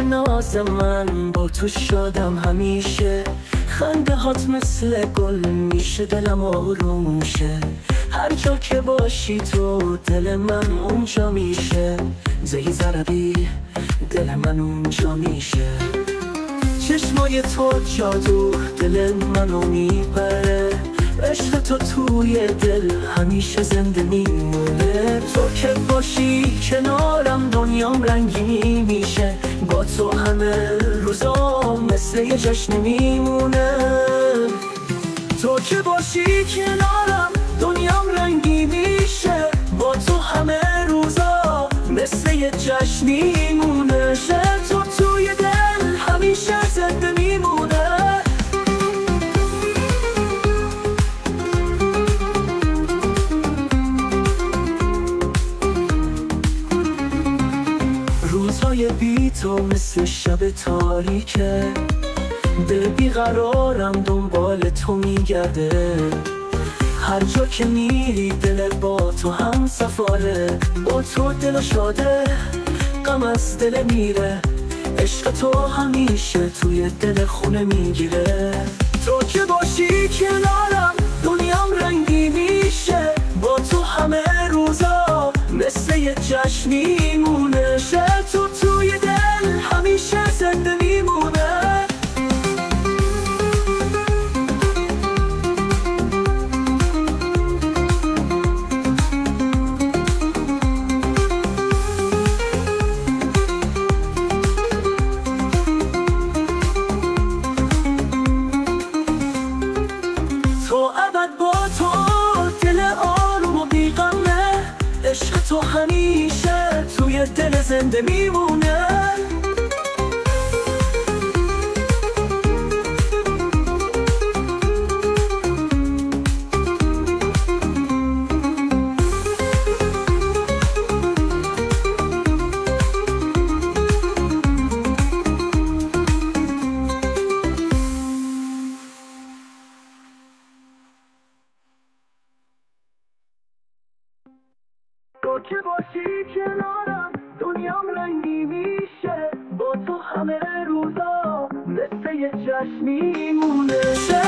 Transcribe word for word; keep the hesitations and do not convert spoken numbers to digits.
ناز من با تو شادم همیشه، خنده هات مثل گل میشه دلم آروم شه. هر جا که باشی تو دل من اونجا میشه، زهی زربی دل من اونجا میشه. چشمای تو جادو دل منو میبره، عشق تو توی دل همیشه زنده میمونه. تو که باشی کنارم دنیام رنگی میشه، با تو همه روزا مثل یه جشن میمونه. تو که باشی کنارم دنیام رنگی میشه، با تو همه روزا مثل یه جشن میمونه. تو توی دل همیشه زنده میمونه. روزهای بی تو مثل شب تاریکه، دل بیقرارم دنبال تو میگرده. هر جا که میری دل با تو هم سفاره، با تو دل شاده غم از دل میره. عشق تو همیشه توی دل خونه میگیره. تو که باشی کنارم دنیام رنگی میشه، با تو همه روزا مثل یه جشن میمونه. تو توی دل همیشه زنده میمونه. تو ابد با تو دل آروم و بیغمه، عشق تو همیشه توی دل زنده میمونه. تو که باشی کنارم دنیام رنگی میشه، با تو همه روزا مثل یه جشن میمونه.